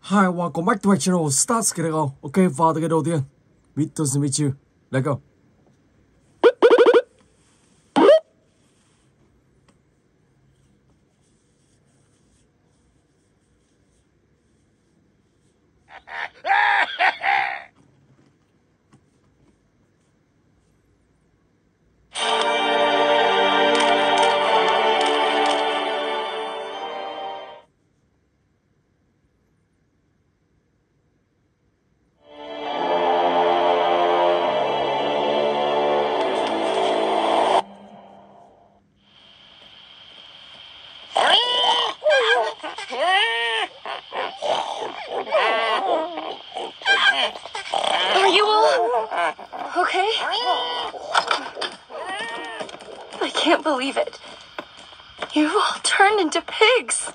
Hi, welcome back to my channel. Start cái go. Ok, vào từ cái đầu tiên. Meet to meet you. Let's go. Are you all okay? I can't believe it. You've all turned into pigs.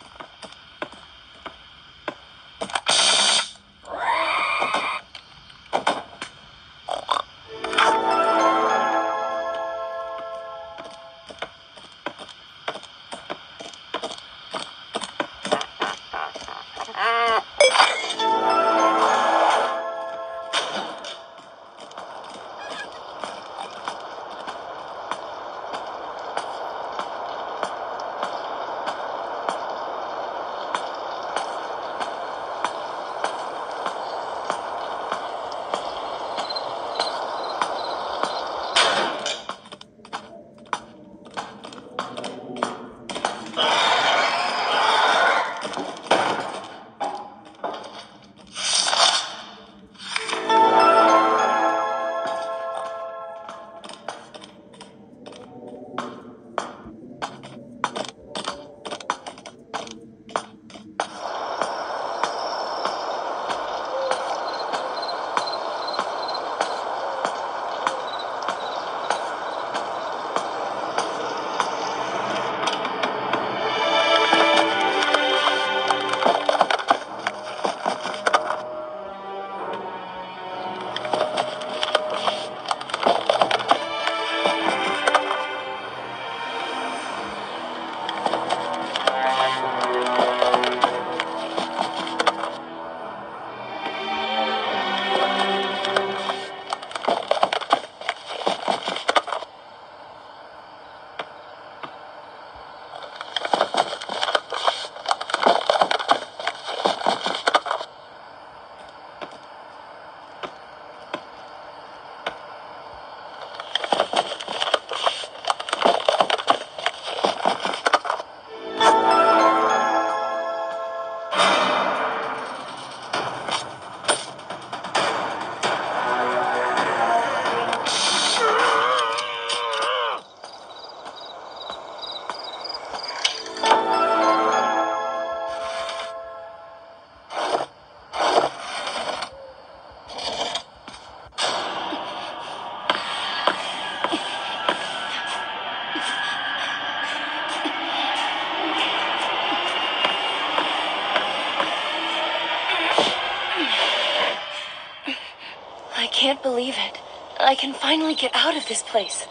I can't believe it. I can finally get out of this place.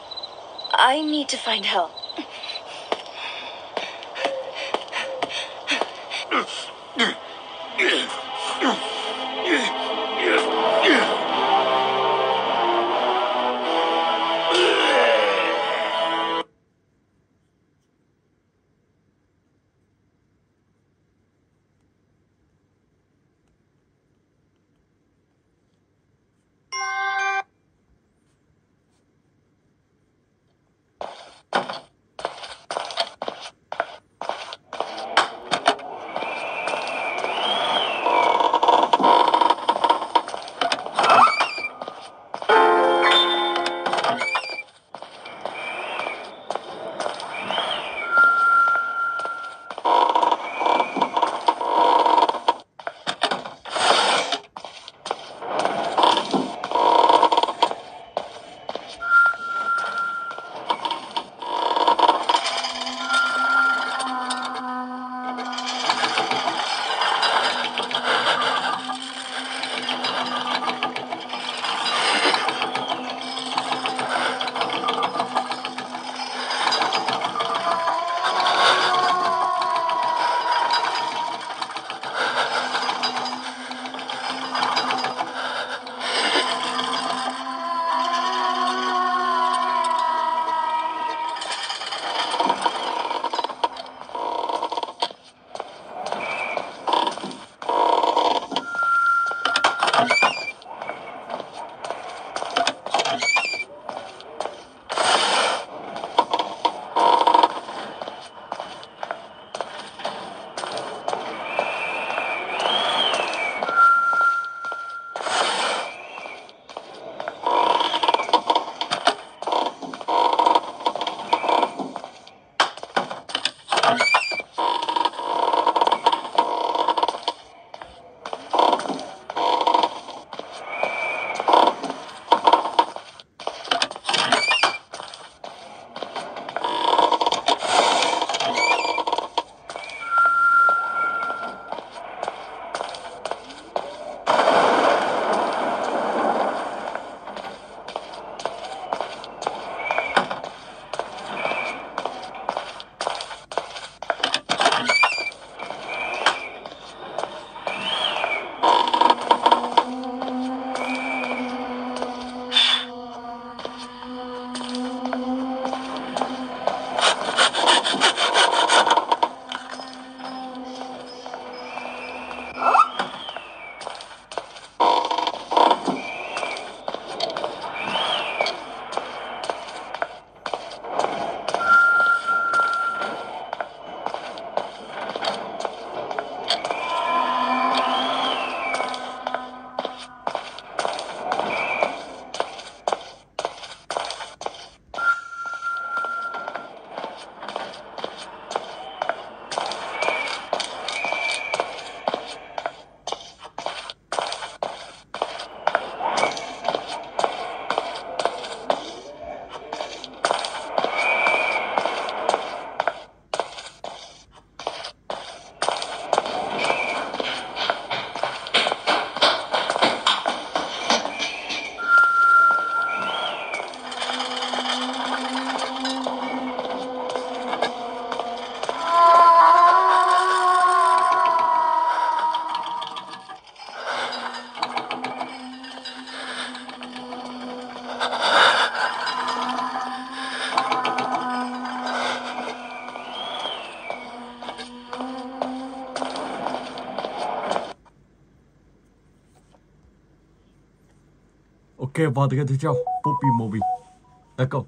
I need to find help. Ok, vào từ cái tiếp theo, Poppy Movie. Let's go.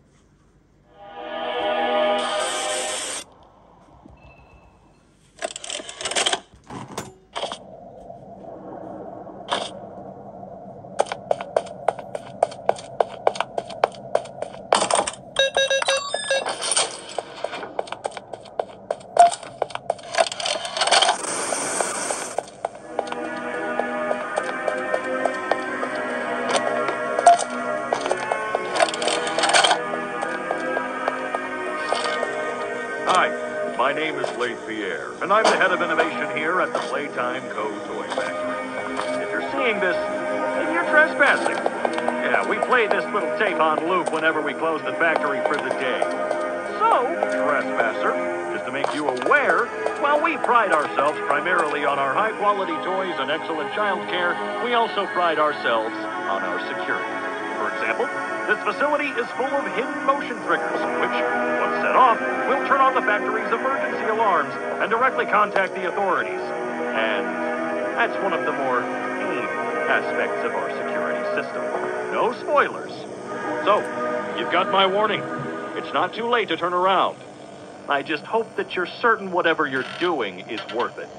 Hi, my name is Leigh Pierre, and I'm the head of innovation here at the Playtime Co. Toy Factory. If you're seeing this, then you're trespassing. Yeah, we play this little tape on loop whenever we close the factory for the day. So, trespasser, just to make you aware, while we pride ourselves primarily on our high-quality toys and excellent child care, we also pride ourselves on our security. For example, this facility is full of hidden motion triggers, which, once set off, will turn on the factory's emergency alarms and directly contact the authorities. And that's one of the more tame aspects of our security system. No spoilers. So, you've got my warning. It's not too late to turn around. I just hope that you're certain whatever you're doing is worth it.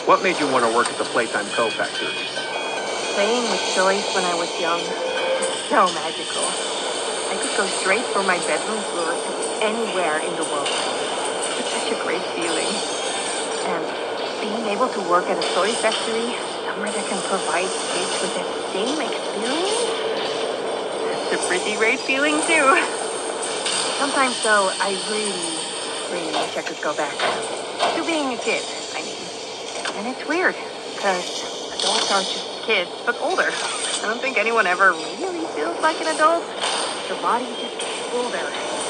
What made you want to work at the Playtime Co. factory? Playing with toys when I was young was so magical. I could go straight from my bedroom floor to anywhere in the world. It's such a great feeling. And being able to work at a toy factory, somewhere that can provide kids with that same experience, that's a pretty great feeling too. Sometimes though, I really wish I could go back to being a kid, I mean. And it's weird, because adults are just kids, but older. I don't think anyone ever really feels like an adult. Your body just gets older,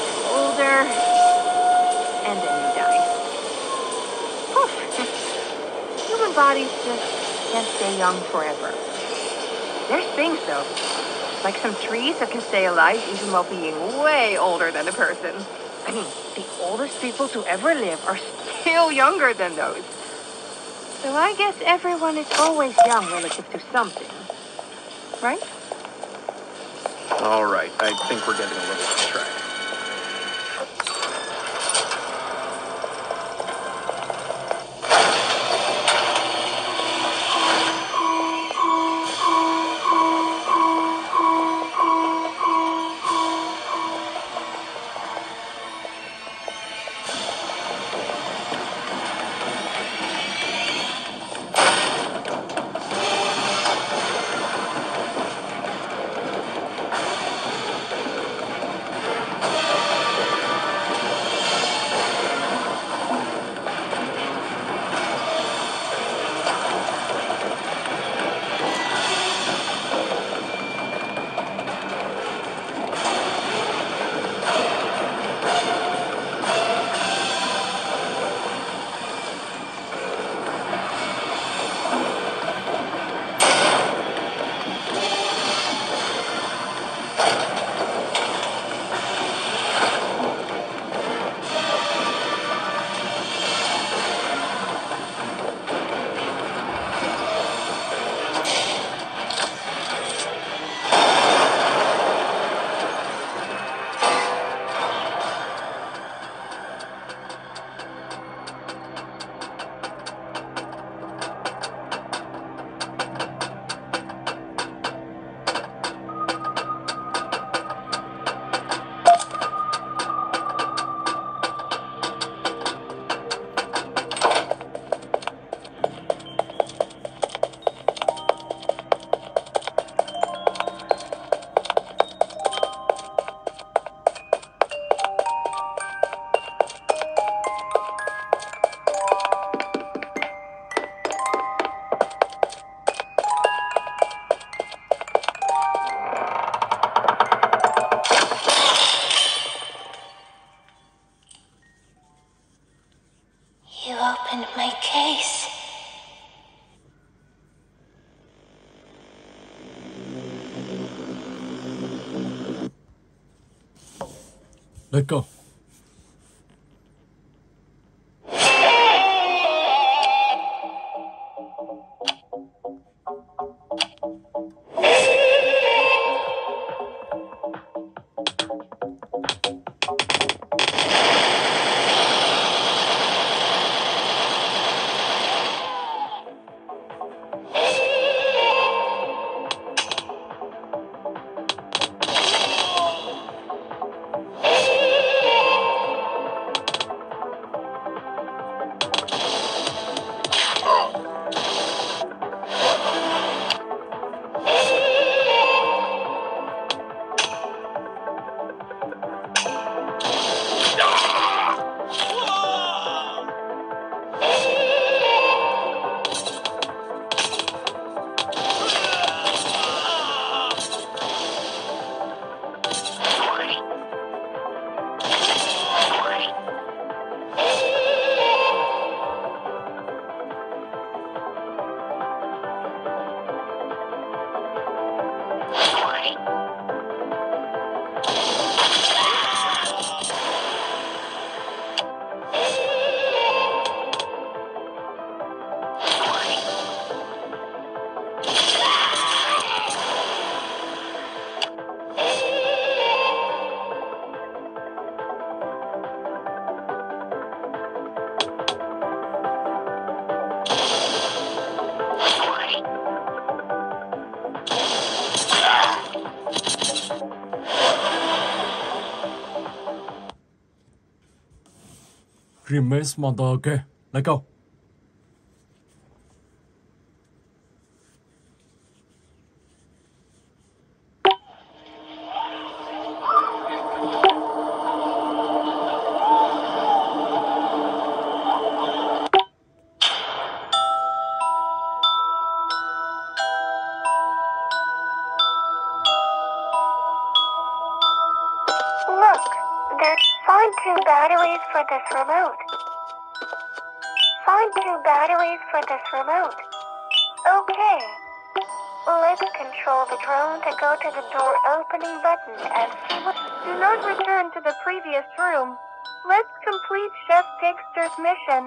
and then you die. Poof. Human bodies just can't stay young forever. There's things though, like some trees that can stay alive even while being way older than a person. I mean, the oldest people to ever live are still younger than those. So I guess everyone is always young relative to something, right? All right, I think we're getting a little off track. You opened my case. Let go. Grimace Monster. Okay, let's go. Look, there's find 2 batteries for this remote. Find 2 batteries for this remote. Okay. Let's control the drone to go to the door opening button and do not return to the previous room. Let's complete Chef Pigster's mission.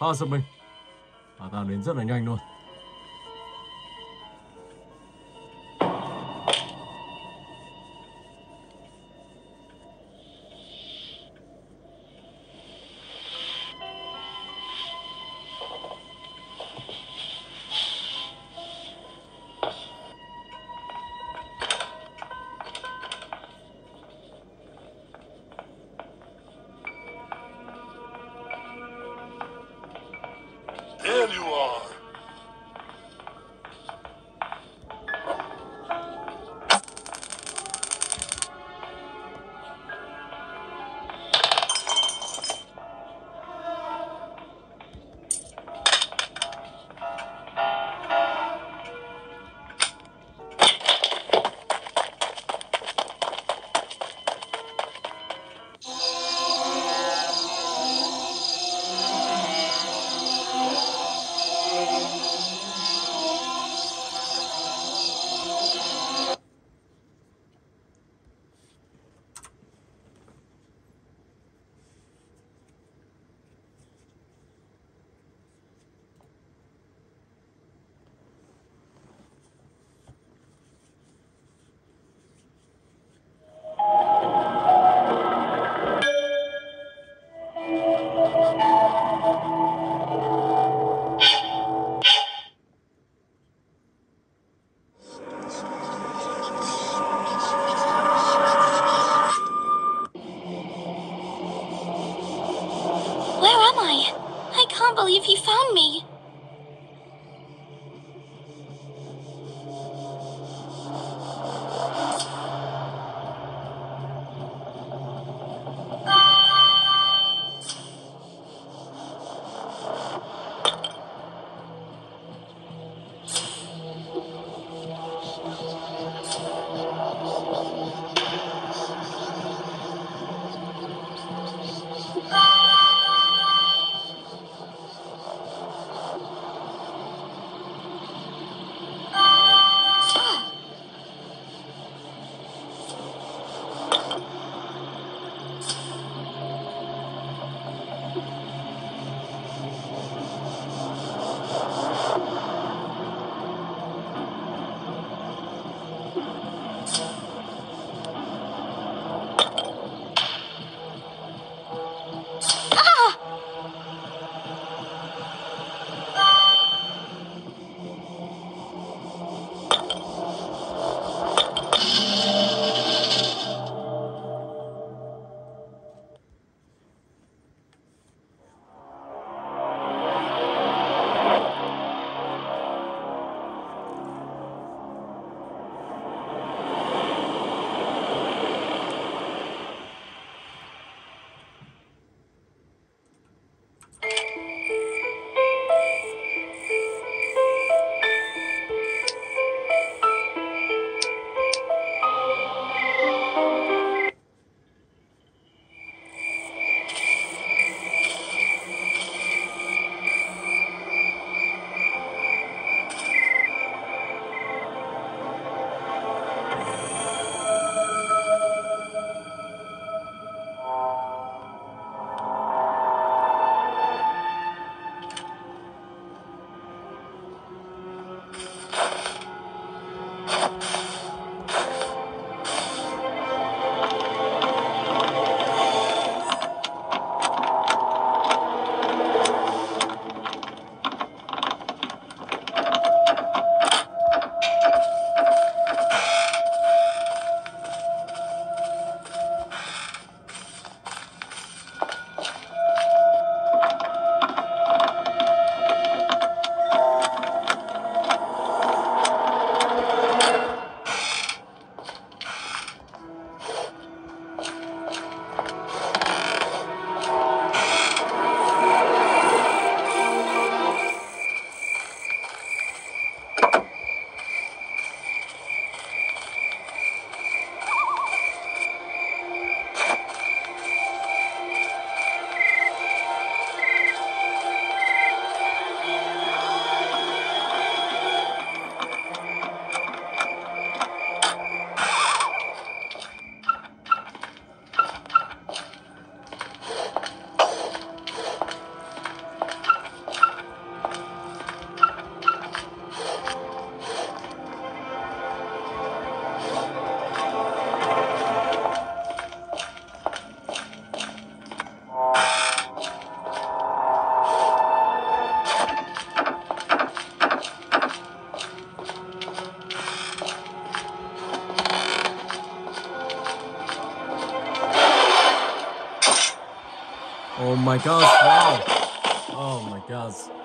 Tao giật mình. Và tao đến rất là nhanh luôn. There you are. my gosh, wow. Oh my gosh.